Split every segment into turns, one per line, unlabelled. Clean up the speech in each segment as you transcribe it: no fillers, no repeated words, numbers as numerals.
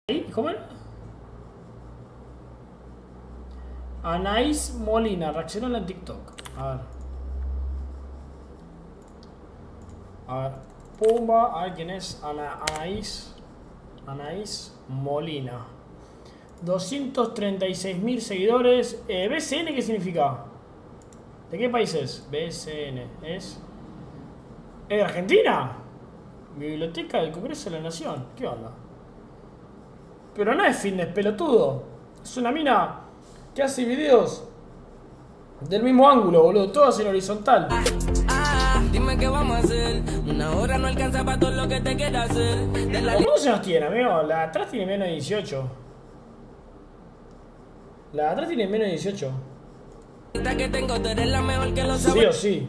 ¿Cómo era? Anaís Molina, reaccionó en TikTok. A ver. A ver. Pumba. A ver quién es. Anaís Molina. 236.000 seguidores. ¿BCN qué significa? ¿De qué país es? BCN. ¿Es de Argentina? Biblioteca del Congreso de la Nación. ¿Qué onda? Pero no es fitness, pelotudo. Es una mina que hace videos del mismo ángulo, boludo. Todas en horizontal.
Dime qué vamos a hacer. Una hora no alcanza para todo lo que te quieras hacer.
¿Cuántos años tiene, amigo? La de atrás tiene menos de 18. La de atrás tiene menos de 18.
Que tengo, tú eres la mejor que lo
Sí
sabe.
o sí.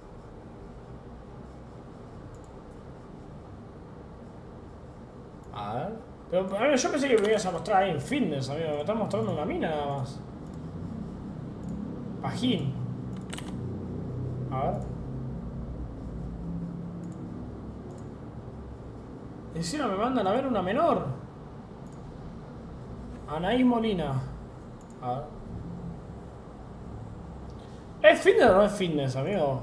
A ver. Pero a ver, yo pensé que me ibas a mostrar ahí en fitness, amigo. Me estás mostrando una mina nada más. Pajín. A ver. Encima me mandan a ver una menor. Anaís Molina. A ver. ¿Es fitness o no es fitness, amigo?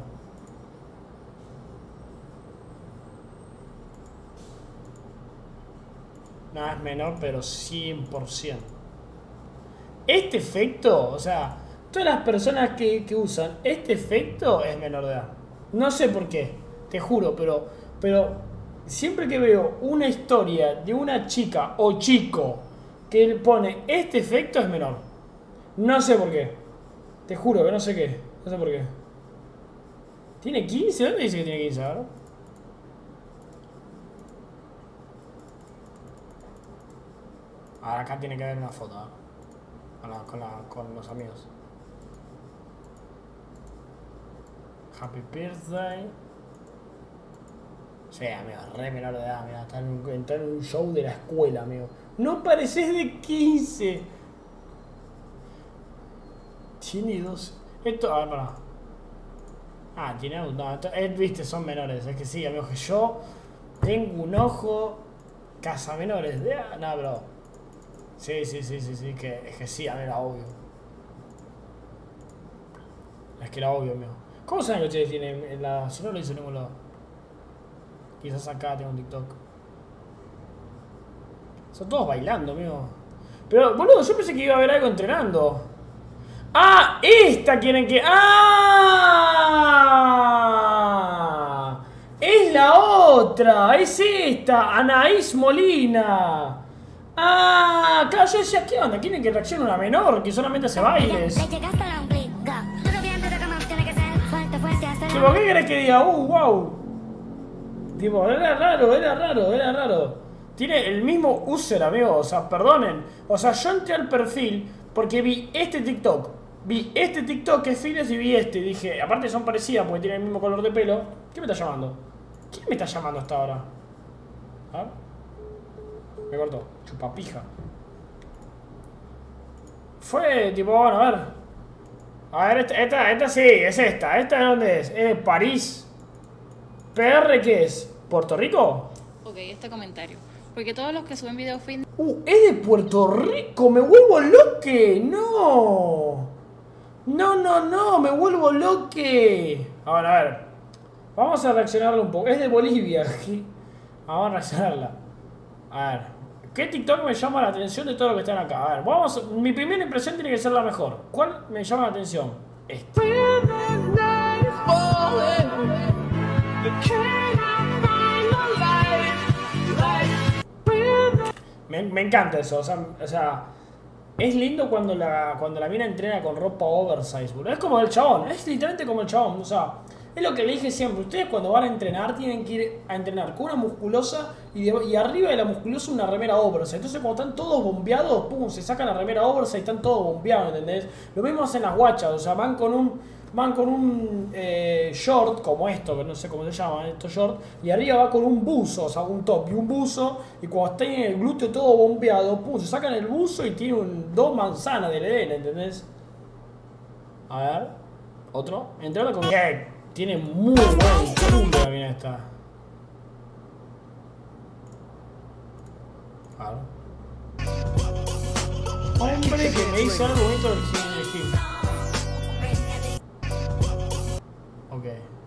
Nada, es menor, pero 100%. Este efecto, o sea, todas las personas que usan este efecto es menor de edad. No sé por qué, te juro, pero siempre que veo una historia de una chica o chico que pone este efecto es menor. No sé por qué. Te juro que no sé qué. No sé por qué. ¿Tiene 15? ¿Dónde dice que tiene 15 ahora? Ahora acá tiene que haber una foto, ¿eh? Con los amigos. Happy birthday. Sí, amigo, re menor de edad, amigo. Está en un show de la escuela, amigo. No pareces de 15. Tiene 12. Esto, a ver, pará. Ah, tiene no, viste, son menores. Es que sí, amigo, que yo tengo un ojo casa menores. No, pero. Sí, que, es que sí, a ver, era obvio. Es que era obvio, amigo. ¿Cómo saben que ustedes tienen en la... Si no lo hice en ningún lado. Quizás acá tengo un TikTok. Son todos bailando, amigo. Pero, boludo, yo pensé que iba a haber algo entrenando. ¡Ah! ¡Esta quieren que... ¡Ah! ¡Es la otra! ¡Es esta! Anaís Molina. ¡Ah! Claro, yo decía, ¿qué onda? ¿Quieren que reaccione una menor que solamente hace bailes? Tipo, ¿qué querés que diga? ¡Wow! Tipo, era raro. Tiene el mismo user, amigo. O sea, perdonen. O sea, yo entré al perfil porque vi este TikTok. Vi este TikTok que es fitness y vi este. Dije, aparte son parecidas porque tienen el mismo color de pelo. ¿Qué me está llamando? ¿Quién me está llamando hasta ahora? ¿Ah? Me cortó. Chupapija. Fue tipo, bueno, a ver. A ver, esta sí, es esta. ¿Esta de dónde es? Es de París. ¿PR qué es? ¿Puerto Rico?
Ok, este comentario. Porque todos los que suben videos fitness...
Es de Puerto Rico. ¡Me vuelvo loque! ¡No! No, me vuelvo loque. A ver. Vamos a reaccionarla un poco. Es de Bolivia. Vamos a reaccionarla. A ver. ¿Qué TikTok me llama la atención de todo lo que están acá? A ver, vamos. Mi primera impresión tiene que ser la mejor. ¿Cuál me llama la atención? Este. Me encanta eso, o sea, es lindo cuando la mina entrena con ropa oversize, boludo. Es como el chabón, es literalmente como el chabón, o sea, es lo que le dije siempre. Ustedes cuando van a entrenar tienen que ir a entrenar con una musculosa y arriba de la musculosa una remera oversize. Entonces cuando están todos bombeados, pum, se sacan la remera oversize y están todos bombeados, ¿entendés? Lo mismo hacen las guachas, o sea, van con un short como esto, que no sé cómo se llaman estos shorts, y arriba va con un buzo, o sea, un top y un buzo, y cuando está en el glúteo todo bombeado, pum, se sacan el buzo y tiene dos manzanas del Edén, ¿entendés? A ver, otro, entrarla con... Tiene muy buen culo la mina esta. A ver. siempre que me dice algo bonito del gym. Ok.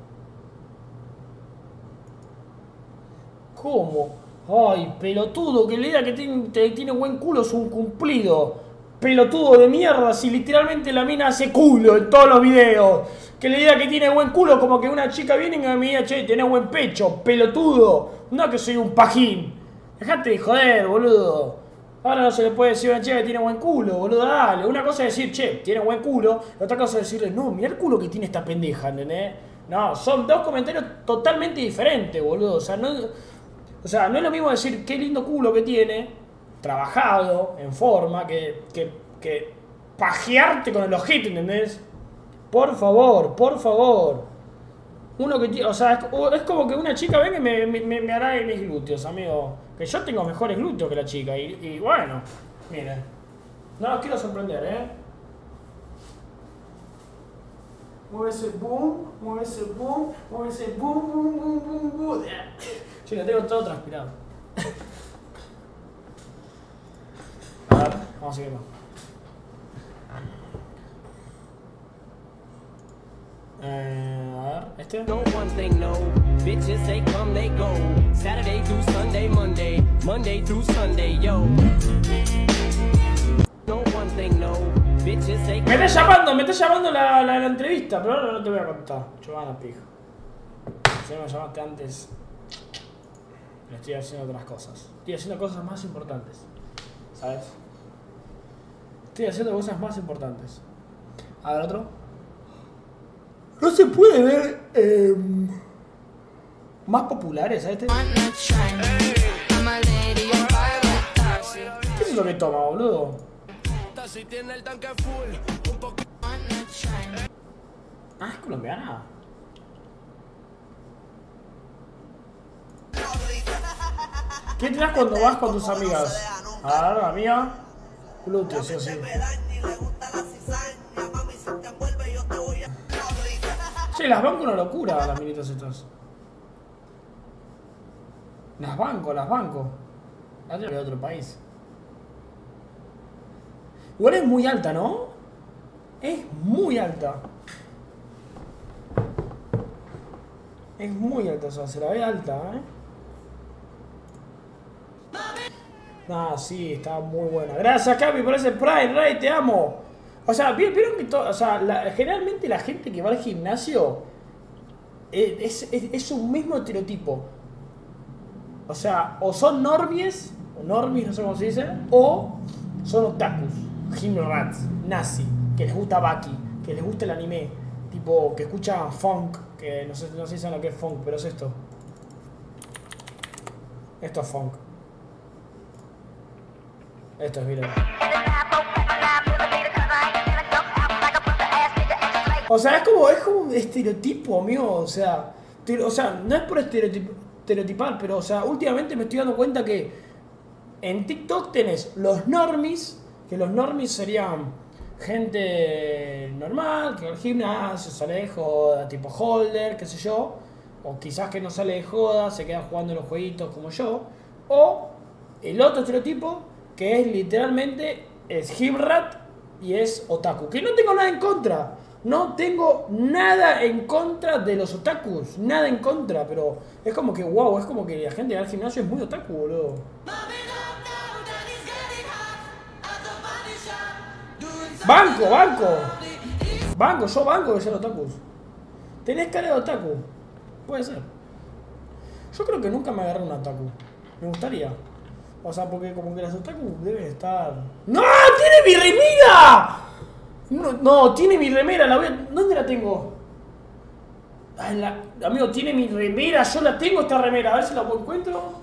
¿Cómo? Ay, pelotudo, que le diga que tiene buen culo es un cumplido. Pelotudo de mierda, si literalmente la mina hace culo en todos los videos. Que le diga que tiene buen culo, como que una chica viene y me diga, che, tiene buen pecho, pelotudo. No que soy un pajín. Dejate de joder, boludo. Ahora no se le puede decir a una chica que tiene buen culo, boludo, dale. Una cosa es decir, che, tiene buen culo. La otra cosa es decirle, no, mirá el culo que tiene esta pendeja, ¿entendés? No, son dos comentarios totalmente diferentes, boludo. O sea, no es lo mismo decir qué lindo culo que tiene, trabajado, en forma, que pajearte con el ojete, ¿entendés? Por favor, por favor. Uno que, o sea, es como que una chica venga y me hará en mis glúteos, amigo. Que yo tengo mejores glúteos que la chica. Y bueno, miren. No los quiero sorprender, Mueve ese boom, mueve ese boom, mueve ese boom, boom, boom, boom, boom. Sí, lo tengo todo transpirado. A ver, vamos a seguirlo. A ver, este.
No one thing, no. Bitches, they come, they go. Saturday through Sunday, Monday through Sunday, yo. No one thing, no. Bitches, they come.
Me está llamando la entrevista, pero ahora no te voy a contar. Giovanna pija. Si no me llamaste antes, le estoy haciendo otras cosas. Estoy haciendo cosas más importantes. ¿Sabes? Estoy haciendo cosas más importantes. A ver, otro. No se puede ver más populares, ¿sabes? ¿Qué es lo que toma, boludo? Ah, es colombiana. ¿Qué te das cuando vas con tus amigas? A ver, amiga. Glúteos, sí o sí. Che, las banco una locura, las minitas estas. Las banco. Las de otro país. Igual es muy alta, ¿no? Es muy alta. Es muy alta, o sea, se la ve alta, Ah, sí, está muy buena. Gracias, Capi, por ese Pride, Ray, te amo. O sea, vieron que o sea, generalmente la gente que va al gimnasio es un mismo estereotipo. O sea, o son normies, o normies, no sé cómo se dice, o son otakus, gymrats, nazi, que les gusta Baki, que les gusta el anime, tipo, que escuchan funk, que no sé si saben lo que es funk, pero es esto. Esto es funk. Esto es viral. O sea, es como un estereotipo, amigo. O sea, no es por estereotipar, pero, o sea, últimamente me estoy dando cuenta que en TikTok tenés los normies, que los normies serían gente normal, que va al gimnasio, sale de joda, tipo holder, qué sé yo, o quizás que no sale de joda, se queda jugando en los jueguitos como yo, o el otro estereotipo, que es literalmente, es gymrat y es otaku, que no tengo nada en contra. No tengo nada en contra de los otakus, nada en contra, pero es como que wow, es como que la gente del gimnasio es muy otaku, boludo. Banco, yo banco de ser otakus. Tenés cara de otaku, puede ser. Yo creo que nunca me agarré un otaku, me gustaría. O sea, porque como que las otaku deben estar... ¡No! ¡Tiene mi remera! No, tiene mi remera, ¿dónde la tengo? Ay, amigo, tiene mi remera, yo la tengo esta remera, a ver si la encuentro.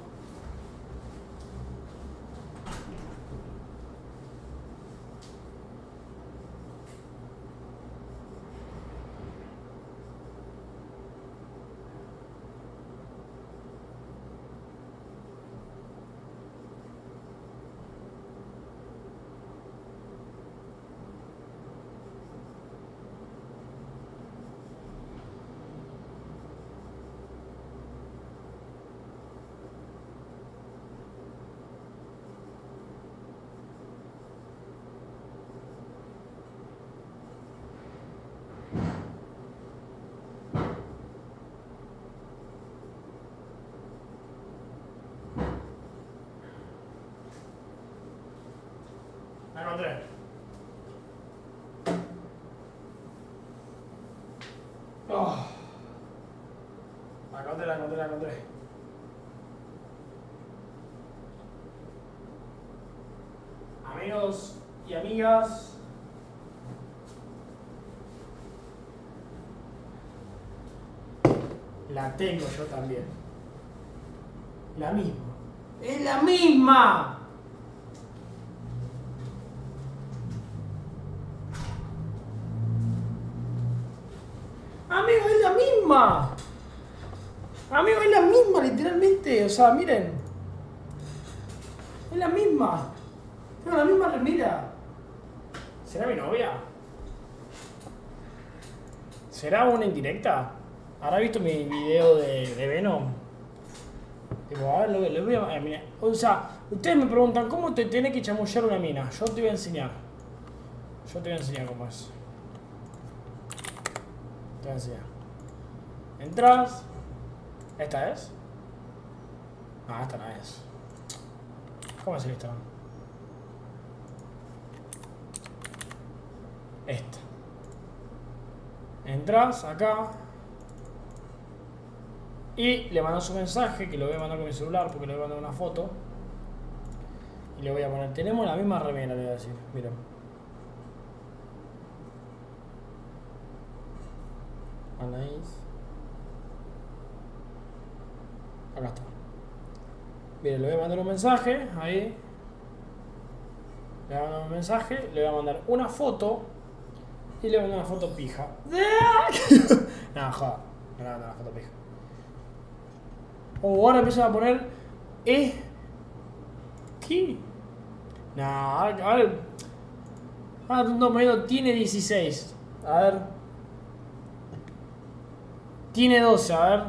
La encontré. Oh. La encontré. Amigos y amigas, la tengo yo también. La misma. ¡Es la misma! Amigo, es la misma. Amigo, es la misma, literalmente. O sea, miren. Es la misma. Tengo la misma remera. ¿Será mi novia? ¿Será una indirecta? ¿Habrá visto mi video de Venom? Digo, a ver, le voy a... mira. O sea, ustedes me preguntan, ¿cómo te tenés que chamullar una mina? Yo te voy a enseñar. Cómo es. Te voy a enseñar. Entras. ¿Esta es? No, esta no es. ¿Cómo es el Instagram? Esta. Entras acá. Y le mandas un mensaje que lo voy a mandar con mi celular porque le voy a mandar una foto. Y le voy a poner, tenemos la misma remera, le voy a decir. Mira. Anaís. Acá está. Mire, le voy a mandar un mensaje. Ahí. Le voy a mandar un mensaje. Le voy a mandar una foto. Y le voy a mandar una foto pija. No, joda. No le voy a mandar una foto pija. Ahora empiezan a poner. ¿Qué? No, a ver. No, me tiene 16. A ver. Tiene 12, a ver.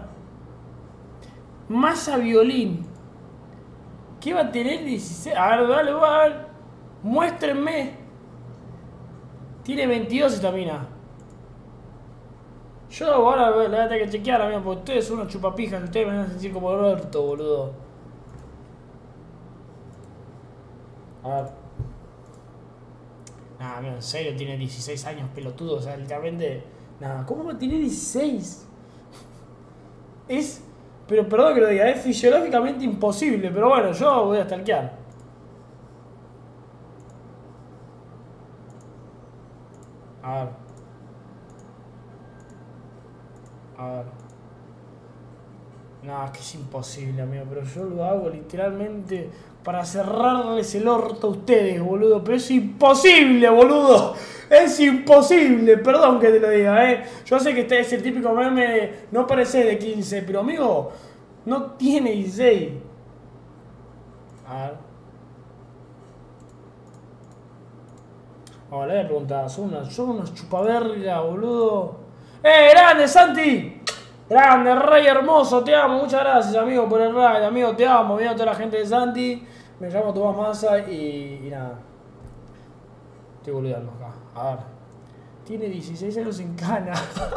Masa violín. ¿Qué va a tener 16? A ver, dale, a ver. Muéstrenme. Tiene 22 esta mina. Yo ahora la voy a tener que chequear, amigo, porque ustedes son unos chupapijas. Ustedes me van a sentir como el orto, boludo. A ver. Nah, amigo, en serio, tiene 16 años, pelotudo. O sea, literalmente. Nah, ¿cómo va a tener 16? Es. Pero perdón que lo diga, es fisiológicamente imposible. Pero bueno, yo voy a stalkear. A ver. No, es que es imposible, amigo. Pero yo lo hago literalmente para cerrarles el orto a ustedes, boludo. Pero es imposible, boludo. Es imposible. Perdón que te lo diga, Yo sé que este es el típico meme de no parece de 15, pero amigo, no tiene 16. A ver. Ahora le voy a preguntar, son unos chupaverga, boludo. ¡Grande, Santi! Grande, rey hermoso, te amo. Muchas gracias, amigo, por el raid. Amigo, te amo. Viendo a toda la gente de Santi. Me llamo Tomás Massa y nada. Estoy boludeando acá. A ver. Tiene 16 años en cana.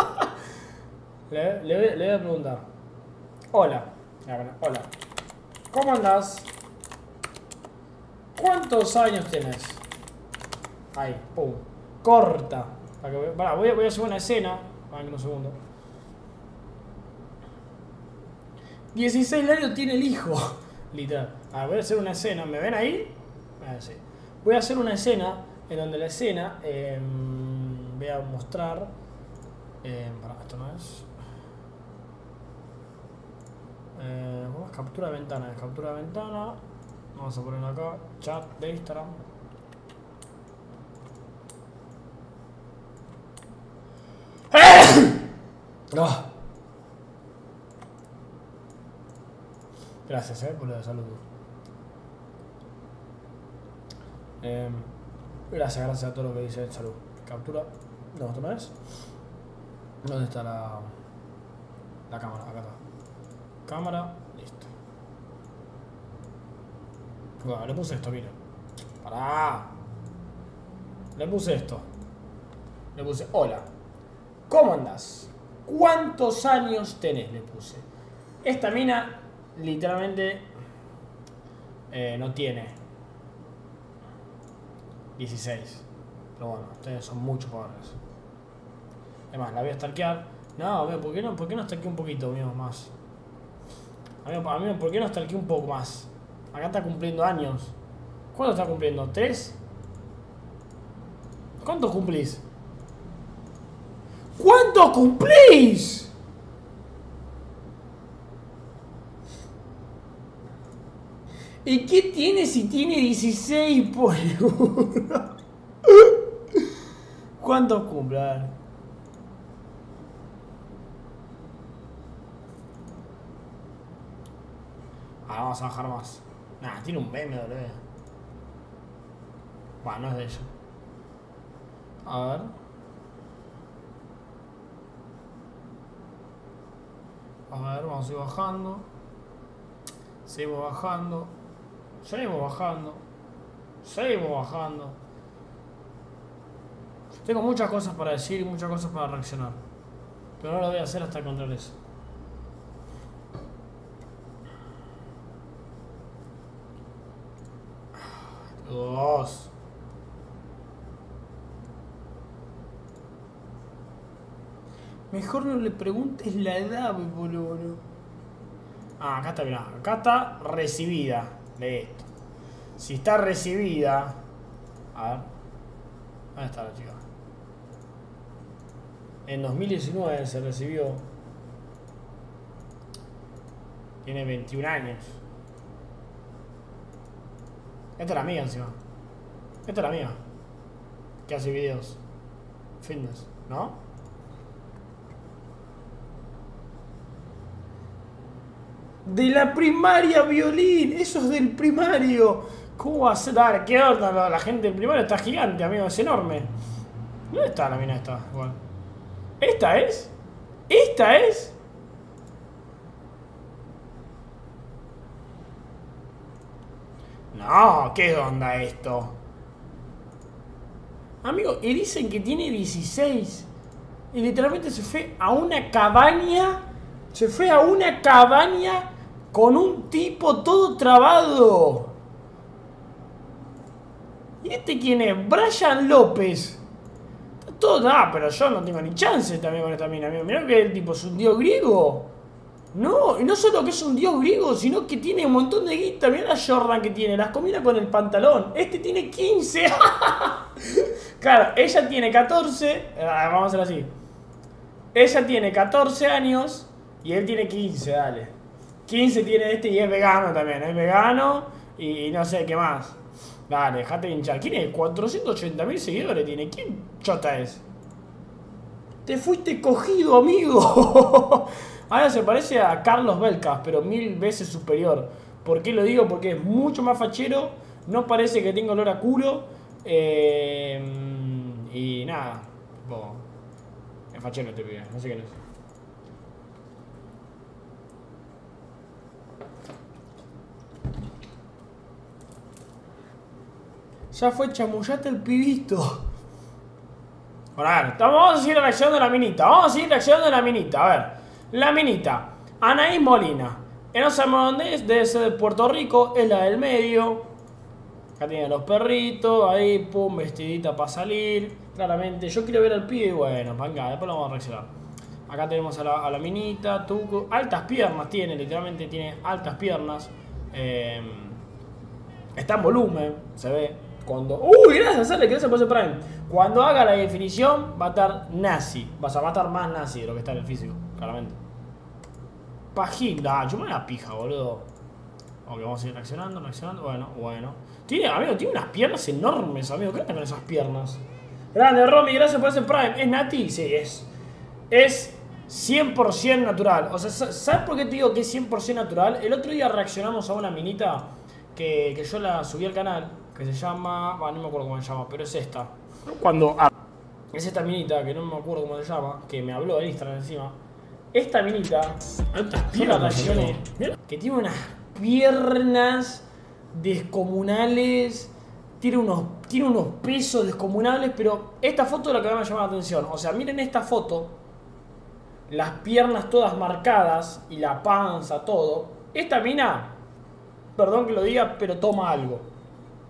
le voy a preguntar. Hola. Hola. ¿Cómo andás? ¿Cuántos años tenés? Ahí, pum. Corta. Pará, voy a hacer una escena. Un segundo. 16 años tiene el hijo. Literal. Ahora voy a hacer una escena. ¿Me ven ahí? Sí. Voy a hacer una escena en donde la escena voy a mostrar. Para, esto no es. ¿Cómo es? Captura de ventana. Captura de ventana. Vamos a ponerlo acá. Chat de Instagram. Oh. Gracias, por la salud. Gracias a todo lo que dice salud. Captura. No, ¿esto no es? ¿Dónde está la cámara? Acá está. Cámara, listo. Bueno, le puse esto, miren. Pará. Le puse esto. Le puse, hola. ¿Cómo andás? ¿Cuántos años tenés? Le puse. Esta mina literalmente no tiene 16. Pero bueno, ustedes son mucho pobres. Además, la voy a stalkear. No, ¿por qué no stalkeé un poquito, amigo, más? Amigo, ¿por qué no stalkeé un poco más? Acá está cumpliendo años. ¿Cuánto está cumpliendo? ¿3? ¿Cuánto cumplís? ¿Cuánto cumplís? ¿Y qué tiene si tiene 16 por uno? ¿Cuánto cumple? A ver. Ahora vamos a bajar más. Nah, tiene un BMW. Bueno, no es de ellos. A ver. A ver, vamos a ir bajando. Seguimos bajando. Seguimos bajando. Seguimos bajando. Tengo muchas cosas para decir y muchas cosas para reaccionar. Pero no lo voy a hacer hasta encontrar eso. Dos. Mejor no le preguntes la edad, boludo. Ah, acá está, mirá. Acá está recibida de esto. Si está recibida. A ver. ¿Dónde está la chica? En 2019 se recibió. Tiene 21 años. Esta es la mía encima. Esta es la mía. Que hace videos fitness, ¿no? De la primaria, violín. Eso es del primario. ¿Cómo va a ser? Dale, ¿qué onda? La gente del primario está gigante, amigo. Es enorme. ¿Dónde está la mina esta? Igual. ¿Esta es? ¿Esta es? No, ¿qué onda esto? Amigo, y dicen que tiene 16. Y literalmente se fue a una cabaña. Se fue a una cabaña con un tipo todo trabado. ¿Y este quién es? Brian López. Está todo... Ah, pero yo no tengo ni chance también con esta mina. Mirá que el tipo es un dios griego. No, y no solo que es un dios griego, sino que tiene un montón de guita. Mirá la Jordan que tiene, las combina con el pantalón. Este tiene 15. Claro, ella tiene 14. Vamos a hacer así. Ella tiene 14 años y él tiene 15, dale. 15 tiene este y es vegano también. Es vegano y no sé qué más. Dale, dejate de hinchar. ¿Quién es? 480.000 seguidores tiene. ¿Quién chota es? Te fuiste cogido, amigo. Ahora se parece a Carlos Belcas, pero 1000 veces superior. ¿Por qué lo digo? Porque es mucho más fachero. No parece que tenga olor a culo. Y nada. Bo, es fachero este pibe. No sé qué es. Ya fue chamullate el pibito. Bueno, vamos a seguir reaccionando a la minita. Vamos a seguir reaccionando a la minita. A ver. La minita. Anaís Molina. No sabemos dónde es. Debe ser de Puerto Rico. Es la del medio. Acá tiene los perritos. Ahí, pum, vestidita para salir. Claramente. Yo quiero ver al pibe. Bueno, venga, después lo vamos a reaccionar. Acá tenemos a la minita. Tuco. Altas piernas tiene. Literalmente tiene altas piernas. Está en volumen. Se ve. Cuando... ¡Uy! Gracias, Ale, que gracias por ese Prime. Cuando haga la definición, va a estar nazi. Va a estar más nazi de lo que está en el físico, claramente. Pajín. Yo me la pija, boludo. Ok, vamos a ir reaccionando. Bueno. Amigo, tiene unas piernas enormes, amigo. ¿Qué onda con esas piernas? Grande, Romy, gracias por ese Prime. ¿Es Nati? Sí, es. Es 100% natural. O sea, ¿sabes por qué te digo que es 100% natural? El otro día reaccionamos a una minita que yo la subí al canal. Que se llama... Bueno, no me acuerdo cómo se llama, pero es esta. Cuando... Es esta minita, que no me acuerdo cómo se llama, que me habló en Instagram encima. Esta minita... Altas piernas, que tiene unas piernas descomunales. Tiene unos pesos descomunales, pero esta foto es la que me ha llamado la atención. O sea, miren esta foto. Las piernas todas marcadas y la panza, todo. Esta mina, perdón que lo diga, pero toma algo.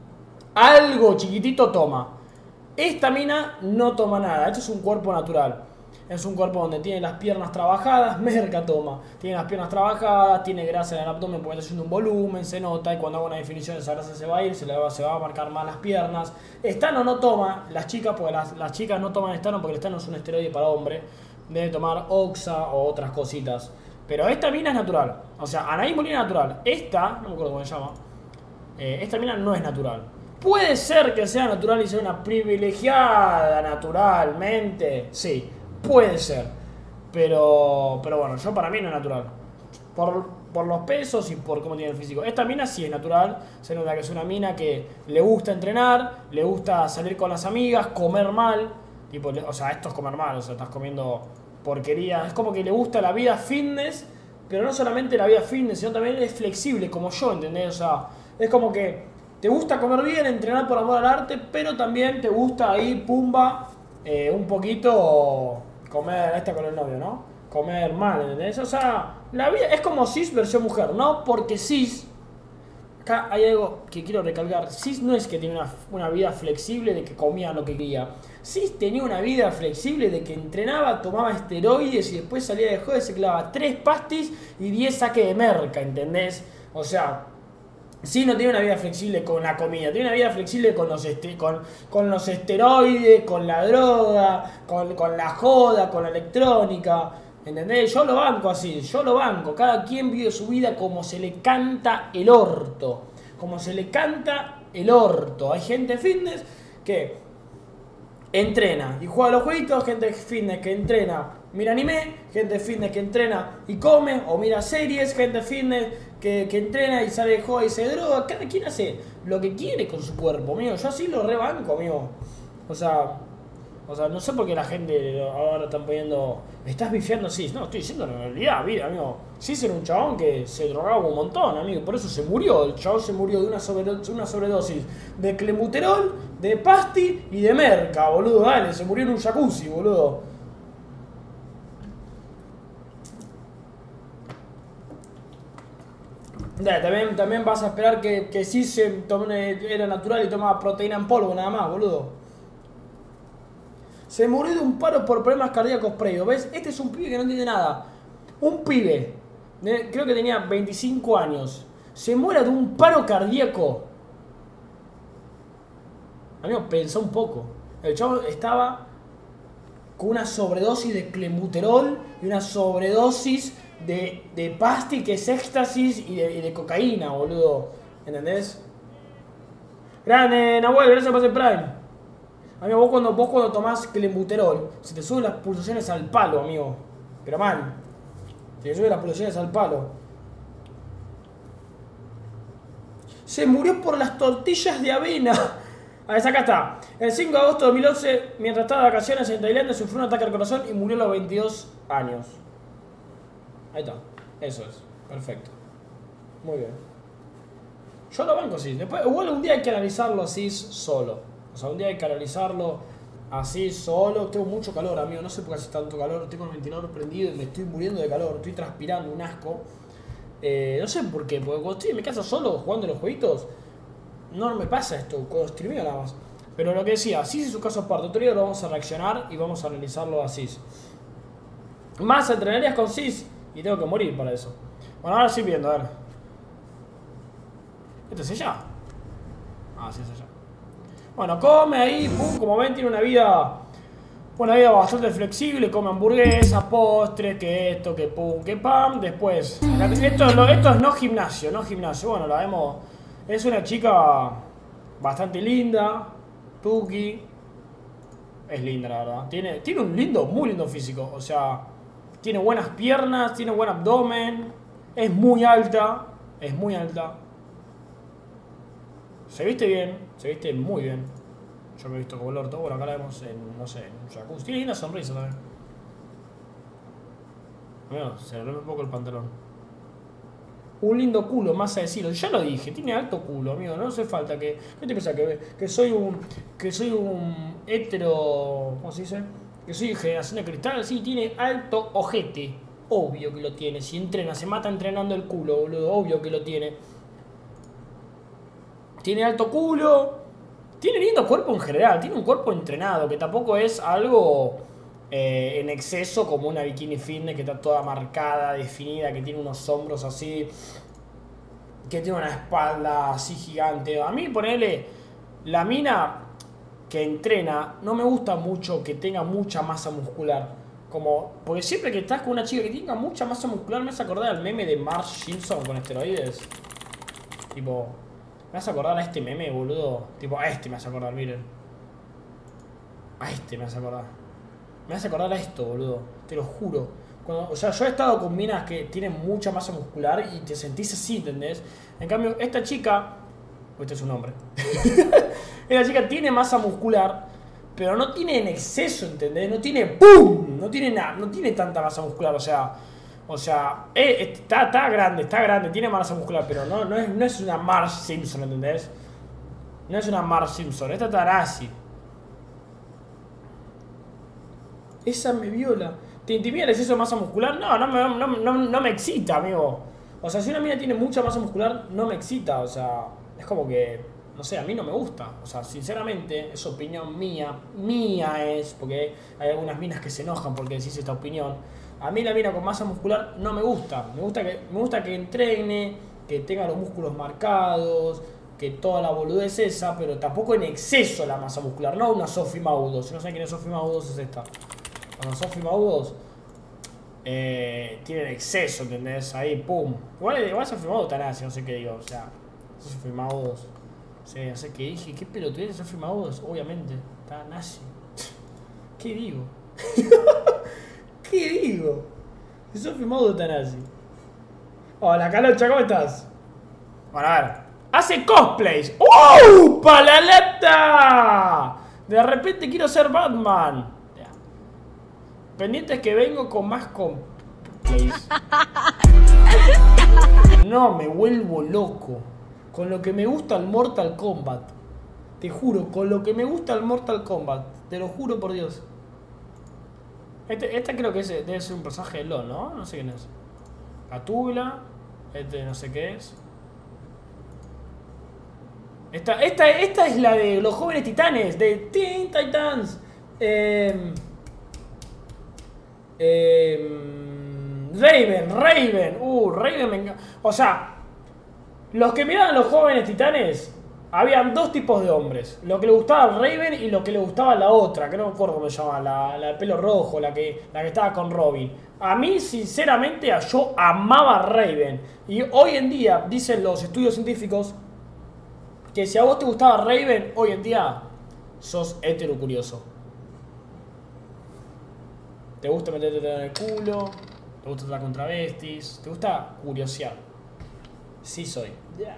Algo chiquitito toma. Esta mina no toma nada. Esto es un cuerpo natural. Es un cuerpo donde tiene las piernas trabajadas. Merca toma. Tiene las piernas trabajadas, tiene grasa en el abdomen porque está haciendo un volumen, se nota. Y cuando hago una definición esa grasa se va a ir, se va a marcar más las piernas. Estano no toma. Las chicas, porque las chicas no toman estano porque el estano es un esteroide para hombre. Deben tomar Oxa o otras cositas. Pero esta mina es natural. O sea, Anaí Molina es natural. Esta, no me acuerdo cómo se llama. Esta mina no es natural. Puede ser que sea natural y sea una privilegiada naturalmente. Sí, puede ser. Pero bueno, yo para mí no es natural. Por los pesos y por cómo tiene el físico. Esta mina sí es natural. Se nota que es una mina que le gusta entrenar, le gusta salir con las amigas, comer mal. Tipo, o sea, esto es comer mal, o sea, estás comiendo porquería. Es como que le gusta la vida fitness, pero no solamente la vida fitness, sino también es flexible, como yo, ¿entendés? O sea, es como que te gusta comer bien, entrenar por amor al arte, pero también te gusta ahí, pumba, un poquito comer, esta con el novio, ¿no? Comer mal, ¿entendés? O sea, la vida es como cis versión mujer, ¿no? Porque cis, acá hay algo que quiero recalcar, cis no es que tiene una vida flexible de que comía lo que quería. Cis tenía una vida flexible de que entrenaba, tomaba esteroides y después salía de joda y se clavaba 3 pastis y 10 saques de merca, ¿entendés? O sea, sí, no tiene una vida flexible con la comida, tiene una vida flexible con los esteroides, con la droga, con la joda, con la electrónica, ¿entendés? Yo lo banco así, yo lo banco. Cada quien vive su vida como se le canta el orto, como se le canta el orto. Hay gente fitness que entrena y juega a los jueguitos, gente fitness que entrena, mira anime, gente fitness que entrena y come o mira series, gente fitness que entrena y sale de joda y se droga. Cada quien hace lo que quiere con su cuerpo, amigo. Yo así lo rebanco, amigo. O sea, no sé por qué la gente ahora están poniendo, estás bifiando Cis. No, estoy diciendo la realidad, vida, amigo. Cis era un chabón que se drogaba un montón, amigo. Por eso se murió. El chabón se murió de una sobredosis de clenbuterol, de pasti y de merca, boludo. Dale, se murió en un jacuzzi, boludo. Dale, también vas a esperar que Cis era natural y tomaba proteína en polvo, nada más, boludo. Se murió de un paro por problemas cardíacos previos. ¿Ves? Este es un pibe que no entiende nada. Un pibe, creo que tenía 25 años, se muere de un paro cardíaco. Amigo, pensá un poco. El chavo estaba con una sobredosis de clenbuterol y una sobredosis de pasti, que es éxtasis y de cocaína, boludo. ¿Entendés? Grande, Nahuel, gracias por ese Prime. Amigo, vos cuando tomás clenbuterol, se te suben las pulsaciones al palo, amigo. Pero mal. Se te suben las pulsaciones al palo. Se murió por las tortillas de avena. A ver, acá está. El 5 de agosto de 2011, mientras estaba de vacaciones en Tailandia, sufrió un ataque al corazón y murió a los 22 años. Ahí está. Eso es. Perfecto. Muy bien. Yo lo banco así. Después, igual un día hay que analizarlo así solo. O sea, un día hay que analizarlo así solo. Tengo mucho calor, amigo. No sé por qué hace tanto calor. Tengo el ventilador prendido y me estoy muriendo de calor. Estoy transpirando un asco. No sé por qué. Porque cuando estoy en mi casa solo jugando los jueguitos, no me pasa esto. Cuando streameo nada más. Pero lo que decía, Cis es su caso aparte. Otro día lo vamos a reaccionar y vamos a analizarlo a Cis. Más entrenarías con Cis. Y tengo que morir para eso. Bueno, ahora sí viendo, a ver. ¿Esto es ella? Ah, sí, es ella. Bueno, come ahí, pum, como ven, tiene una vida bastante flexible, come hamburguesas, postres, que esto, que pum, que pam. Después, esto es no gimnasio, bueno, la vemos, es una chica bastante linda, tuki, es linda la verdad, tiene un muy lindo físico, o sea, tiene buenas piernas, tiene buen abdomen, es muy alta, se viste muy bien. Yo me he visto como el orto. Bueno, acá la vemos en, no sé, en un jacuzzi. Tiene una sonrisa también. Bueno, se le rompe un poco el pantalón. Un lindo culo, más a decirlo. Ya lo dije, tiene alto culo, amigo. No hace falta que... ¿Qué te pensás? Que soy un hetero... ¿Cómo se dice? Que soy generación de cristal. Sí, tiene alto ojete. Obvio que lo tiene. Si entrena, se mata entrenando el culo, boludo. Obvio que lo tiene. Tiene alto culo, Tiene lindo cuerpo en general, tiene un cuerpo entrenado, que tampoco es algo en exceso como una bikini fitness que está toda marcada, definida, que tiene unos hombros así, que tiene una espalda así gigante. A mí, ponele, la mina que entrena, no me gusta mucho que tenga mucha masa muscular. Porque siempre que estás con una chica que tenga mucha masa muscular, me hace acordar al meme de Marge Simpson con esteroides. Tipo, me hace acordar a este meme, boludo. Tipo, a este me hace acordar, miren. A este me hace acordar. Me hace acordar a esto, boludo. Te lo juro. O sea, yo he estado con minas que tienen mucha masa muscular y te sentís así, ¿entendés? En cambio, esta chica... Este es su nombre. Esta chica tiene masa muscular, pero no tiene en exceso, ¿entendés? No tiene ¡pum! No tiene nada, no tiene tanta masa muscular, o sea, está grande, tiene masa muscular, pero no es una Marge Simpson, ¿entendés? No es una Marge Simpson, esta está así. Esa me viola. ¿Te intimida el exceso de masa muscular? No me excita, amigo. O sea, si una mina tiene mucha masa muscular, no me excita, o sea, es como que, no sé, a mí no me gusta. O sea, sinceramente, es opinión mía. Mía es, porque hay algunas minas que se enojan porque decís esta opinión. A mí la mina con masa muscular no me gusta. Me gusta que entrene, que tenga los músculos marcados, que toda la boludez esa, pero tampoco en exceso la masa muscular. No una Sophie Maudos. Si no saben quién es Sophie Maudos, es esta. Cuando Sophie Maudos tienen exceso, ¿entendés? Ahí, pum. Igual Sophie Maudos está nazi, no sé qué digo, o sea, Sophie Maudos, sí, no sé qué dije, ¿qué pelotudez Sophie Maudos? Obviamente, está nazi. ¿Qué digo? ¿Qué digo? Sophie Maudos está nazi. Hola, Calocha, ¿cómo estás? Bueno, a ver. ¡Hace cosplays! ¡Uh! ¡Palalata! De repente quiero ser Batman. Pendientes que vengo con más cosplays. No, me vuelvo loco. Con lo que me gusta el Mortal Kombat. Te juro, con lo que me gusta el Mortal Kombat. Te lo juro por Dios. Esta creo que debe ser un personaje de LoL, ¿no? No sé quién es. Gatúbela. Este no sé qué es. Esta es la de los jóvenes titanes. De Teen Titans. Raven. Raven me encanta. O sea, los que miraban a los jóvenes titanes, habían dos tipos de hombres. Lo que le gustaba a Raven y lo que le gustaba a la otra, que no me acuerdo cómo se llama, la de pelo rojo, la que estaba con Robin. A mí, sinceramente, yo amaba a Raven. Y hoy en día, dicen los estudios científicos, que si a vos te gustaba Raven, hoy en día sos heterocurioso. Te gusta meterte en el culo, te gusta estar con travestis, te gusta curiosear. Sí soy. Yeah.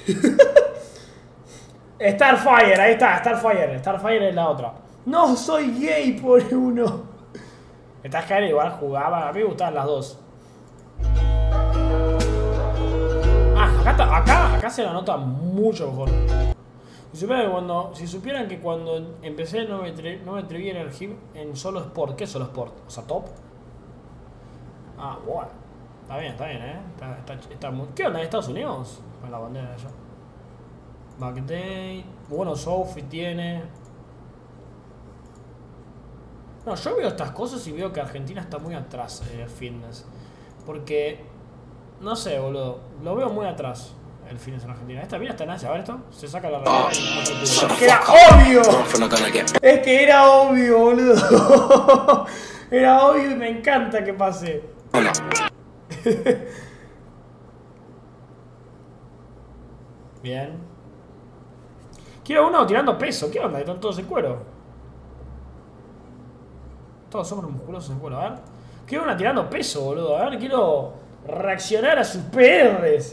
Starfire, ahí está, Starfire. Starfire es la otra. No soy gay, pone uno. Starfire igual jugaba, a mí me gustaban las dos. Acá se la nota mucho mejor. Si supieran que cuando empecé no me atreví en el gym en solo sport. ¿Qué es solo sport? O sea, top. Ah, bueno. Está bien, está muy... ¿Qué onda en Estados Unidos? Con la bandera de allá. Backday. Bueno, Sophie tiene. No, yo veo estas cosas y veo que Argentina está muy atrás en el fitness. Porque, no sé, boludo, lo veo muy atrás el fitness en Argentina. Esta mira está nazi, a ver esto, se saca la realidad. ¡Es que era obvio! Es que era obvio, boludo. Era obvio y me encanta que pase. Bien. Quiero uno tirando peso, ¿qué onda? Están todos en cuero. Todos hombres musculosos en cuero, a ver. Quiero una tirando peso, boludo. A ver, quiero reaccionar a sus PRs.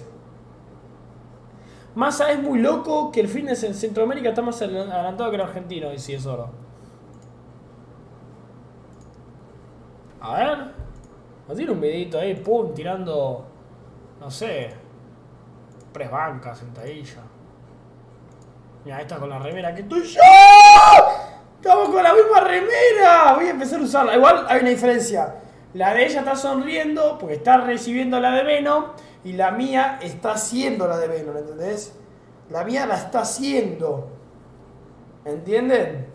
Massa es muy loco que el fitness en Centroamérica está más adelantado que el argentino. Y sí, es oro. A ver. Nos tiene un videito ahí, pum, tirando. No sé. Press banca, sentadilla. Mira, esta con la remera que estoy yo. ¡Estamos con la misma remera! Voy a empezar a usarla. Igual hay una diferencia. La de ella está sonriendo porque está recibiendo la de Venom. Y la mía está haciendo la de Venom, ¿entendés? La mía la está haciendo. ¿Entienden?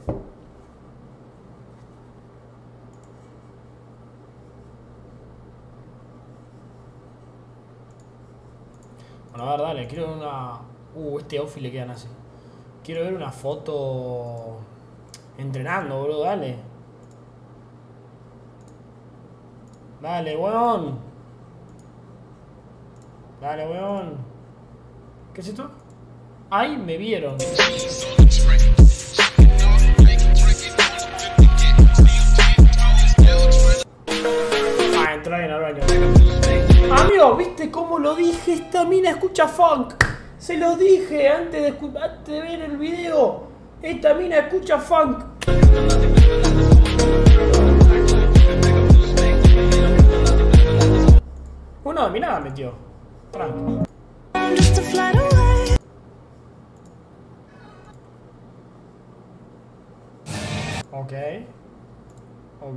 Bueno, a ver, dale, quiero ver una... este outfit le quedan así. Quiero ver una foto... entrenando, boludo, dale. Dale, weón. Dale, weón. ¿Qué es esto? ¡Ay, me vieron! Ah, entró alguien al baño. Amigo, ¿viste cómo lo dije? Esta mina escucha funk. Se lo dije antes de ver el video. Esta mina escucha funk. Una dominada metió. Tranqui. Ok. Ok.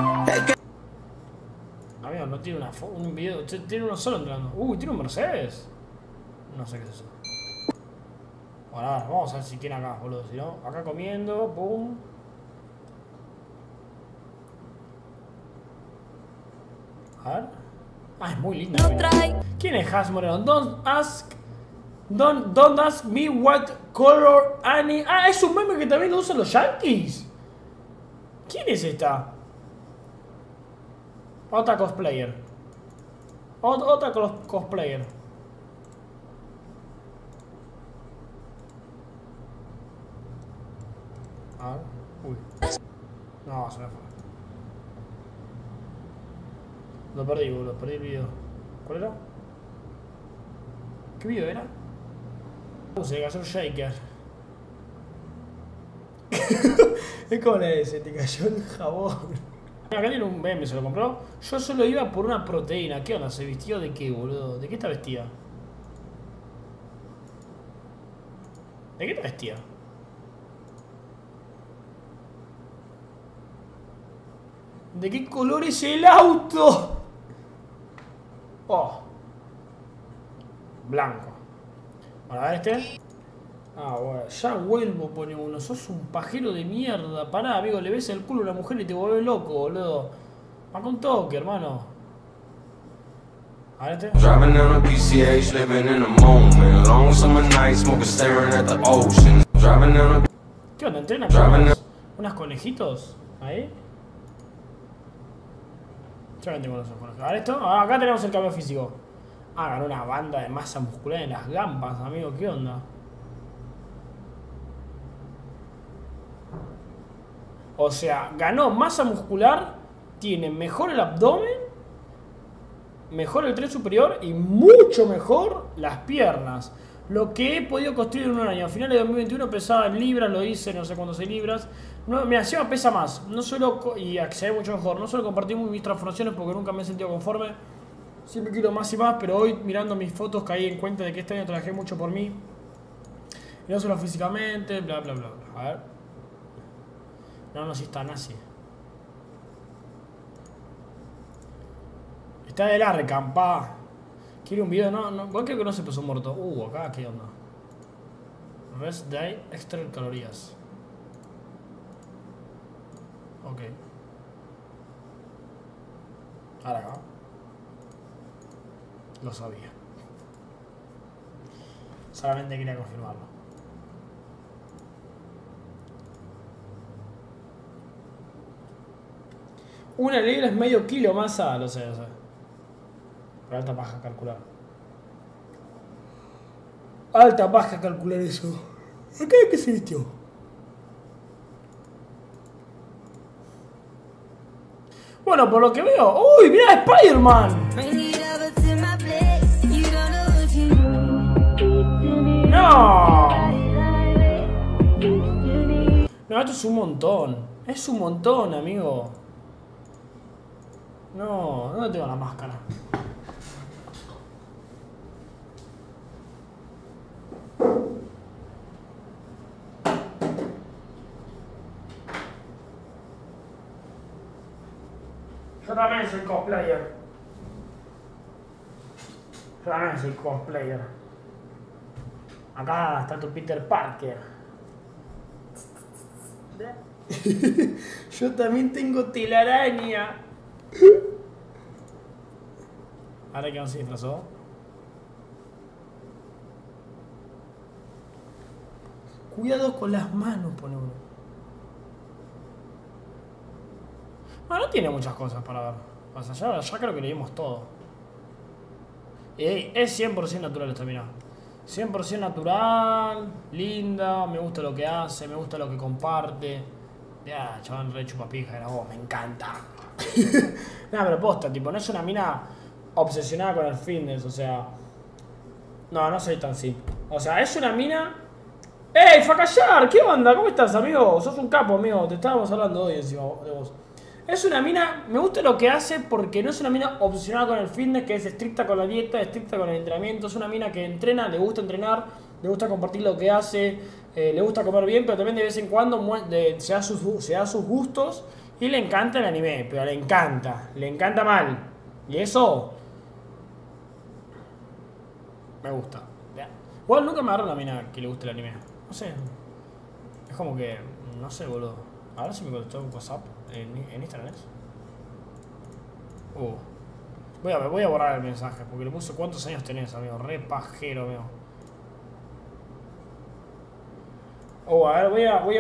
Amigo, no tiene un video. Tiene uno solo entrando. ¿Tiene un Mercedes? No sé qué es eso. Bueno, a ver, vamos a ver si tiene acá, boludo. Si no, acá comiendo, pum. A ver. Ah, es muy linda. ¿Quién es Has Moreno? Don't ask me what color Annie. Ah, es un meme que también lo usan los yankees. ¿Quién es esta? Otra cosplayer. Otra cosplayer. A ver. Uy. No, se me fue. Lo perdí, boludo. Perdí el video. ¿Cuál era? ¿Qué video era? Se cayó el shaker. Es como le dice, te cayó el jabón. Acá tiene un meme, se lo compró. Yo solo iba por una proteína. ¿Qué onda? ¿Se vistió de qué, boludo? ¿De qué está vestida? ¿De qué está vestida? ¿De qué color es el auto? Oh. Blanco. Bueno, a ver este. Ah, bueno. Ya vuelvo, pone uno. Sos un pajero de mierda. Pará, amigo. Le ves el culo a una mujer y te vuelve loco, boludo. Va con toque, hermano. A ver este.
Driving down a PCH, living in a moment. Long summer night, smoking, staring at the ocean. Driving down a...
¿Qué onda? ¿Entrena con unas conejitos? Ahí. Yo no tengo los conejitos. A ver esto. Ah, acá tenemos el cambio físico. Ah, ganó una banda de masa muscular en las gambas, amigo. ¿Qué onda? O sea, ganó masa muscular, tiene mejor el abdomen, mejor el tren superior y mucho mejor las piernas. Lo que he podido construir en un año. A finales de 2021 pesaba en libras, lo hice, no sé cuántos libras. No, me hacía pesa más. No suelo, y acceder mucho mejor. No suelo compartir mis transformaciones porque nunca me he sentido conforme. Siempre quiero más y más, pero hoy mirando mis fotos caí en cuenta de que este año trabajé mucho por mí. Y no solo físicamente, bla bla bla. A ver. No, si está nazi. Está del Arkham, pa. Quiere un video, no. ¿Vos creo que no se puso muerto? Acá, ¿qué onda? Rest Day, extra calorías. Ok. Ahora acá. Lo sabía. Solamente quería confirmarlo. Una libra es medio kilo masa, lo sé. Pero alta paja calcular. Alta paja calcular eso. ¿Acá qué se vistió? Bueno, por lo que veo... ¡Uy, mirá, Spider-Man! ¡No! No, esto es un montón. Es un montón, amigo. No, no tengo la máscara. Yo también soy cosplayer. Acá está tu Peter Parker. Yo también tengo telaraña. ¿Ahora que no se disfrazó? Cuidado con las manos, pone uno. Bueno, no tiene muchas cosas para ver. O sea, ya creo que leímos todo. Y es 100% natural esta mina. 100% natural, linda, me gusta lo que hace, me gusta lo que comparte. Ya, chaval, re chupapija, era vos, me encanta. Nada, pero posta, tipo, no es una mina obsesionada con el fitness, o sea. No soy tan así. O sea, es una mina. ¡Ey, Facallar! ¿Qué onda? ¿Cómo estás, amigo? Sos un capo, amigo. Te estábamos hablando hoy encima de vos. Es una mina, me gusta lo que hace porque no es una mina obsesionada con el fitness, que es estricta con la dieta, estricta con el entrenamiento. Es una mina que entrena, le gusta entrenar, le gusta compartir lo que hace, le gusta comer bien, pero también de vez en cuando se da sus gustos y le encanta el anime, pero le encanta mal. Y eso me gusta. Igual nunca me agarro una mina que le guste el anime. No sé. Es como que, no sé, boludo. Ahora sí me contestó un WhatsApp en Instagram. Voy a borrar el mensaje porque le puse cuántos años tenés, amigo. Re pajero, amigo. A ver, voy a